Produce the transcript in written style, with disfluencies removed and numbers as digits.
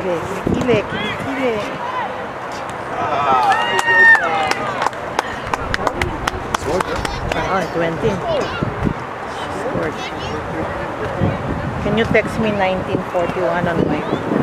Kilikili, kilikili, kilikili. Oh, 20. Scored. Can you text me 1941 on my